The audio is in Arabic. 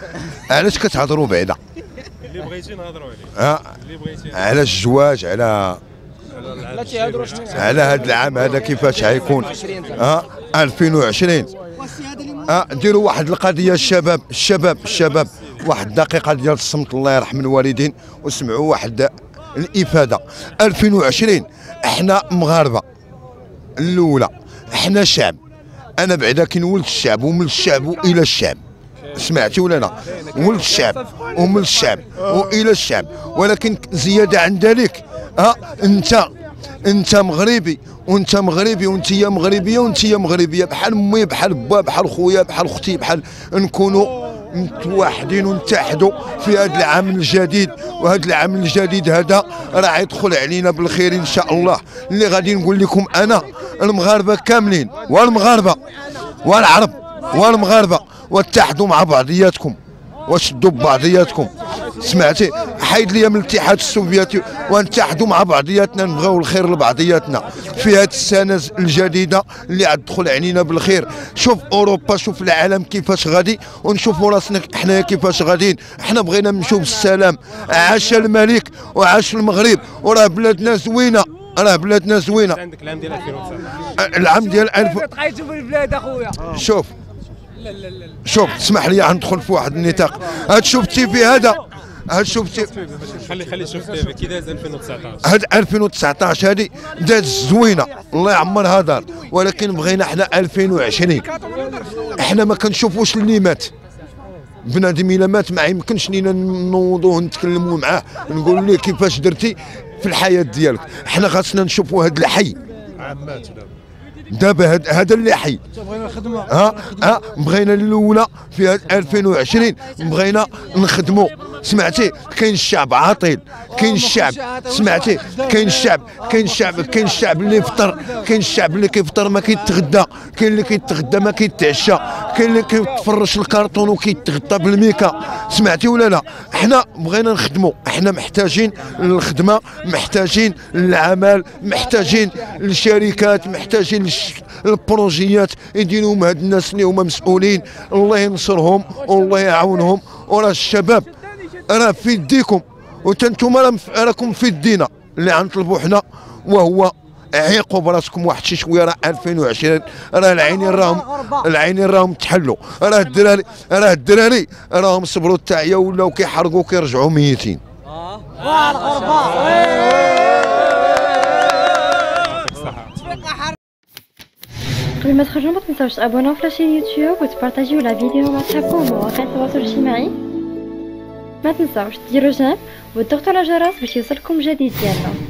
علاش كتهضروا بعدا؟ اللي بغيتي نهضروا عليه. اللي بغيتي على الزواج، على هذا العام هذا كيفاش غيكون 2020. ديروا واحد القضيه الشباب واحد دقيقه ديال الصمت الله يرحم الوالدين وسمعوا واحد الافاده. 2020 احنا مغاربه الاولى، احنا شعب، انا بعدا كنولد الشعب ومن الشعب والى الشعب، سمعتي ولا لا؟ ولد الشعب ومن الشعب والى الشعب، ولكن زياده عن ذلك انت مغربي وانت مغربي وانت مغربيه وانت مغربيه، بحال امي بحال با بحال خويا بحال اختي، بحال نكونوا متوحدين ونتحدوا في هذا العام الجديد. وهذا العام الجديد هذا راه يدخل علينا بالخير ان شاء الله. اللي غادي نقول لكم انا المغاربه كاملين والمغاربه والعرب والمغاربه واتحدوا مع بعضياتكم وشدوا ببعضياتكم، سمعتي؟ حيد لي من الاتحاد السوفيتي ونتحدوا مع بعضياتنا، نبغيو الخير لبعضياتنا في هذه السنه الجديده اللي غتدخل علينا بالخير. شوف اوروبا، شوف العالم كيفاش غادي، ونشوفوا راسنا حنايا كيفاش غاديين. حنا بغينا نمشيو بالسلام. عاش الملك وعاش المغرب، وراه بلادنا زوينه، راه بلادنا زوينه. عندك العام ديال 2019، العام ديال 1000 تقيتوا بالبلاد اخويا. شوف اسمح لي غندخل في واحد النطاق. هاد شوف التيفي هذا، هاد شوف خلي شوف كي داز 2019. هاد 2019 هادي داز زوينه الله يعمرها دار، ولكن بغينا حنا 2020. احنا ما كنشوفوش اللي مات، بنادم الا مات ما يمكنش لينا نوضوه نتكلموا معاه نقول ليه كيفاش درتي في الحياه ديالك. حنا خاصنا نشوفوا هاد الحي عمات دابا هذا اللي حي. بغينا الاولى في 2020 بغينا نخدموا، سمعتي؟ كاين الشعب عاطل، كاين الشعب، سمعتي؟ كاين الشعب اللي يفطر، كاين الشعب اللي كيفطر ما كيتغدى، كاين اللي كيتغدى ما كيتعشى، كاين اللي كيتفرش الكرتون وكيتغدى بالميكا، سمعتي ولا لا؟ احنا بغينا نخدموا، احنا محتاجين للخدمه، محتاجين للعمل، محتاجين للشركات، محتاجين البروجيات يديروهم هاد الناس اللي هما مسؤولين. الله ينصرهم والله يعاونهم، وراه الشباب راه في يديكم وانتم راكم في يدينا. اللي غنطلبوا حنا وهو عيقوا براسكم واحد شي شويه. راه 2020 راه العينين راهم تحلوا. راه الدراري راهم صبروا التعيه ولاو كيحرقوا كيرجعوا ميتين. قبل ما تخرجوا ما تنساوش تابوناو في لاشين يوتيوب وتبارطاجيو لا فيديو مع صحابكم ومواقع التواصل الاجتماعي. ما تنساوش ديروا جيم وتضغطوا على الجرس باش يوصلكم جديد ديالنا.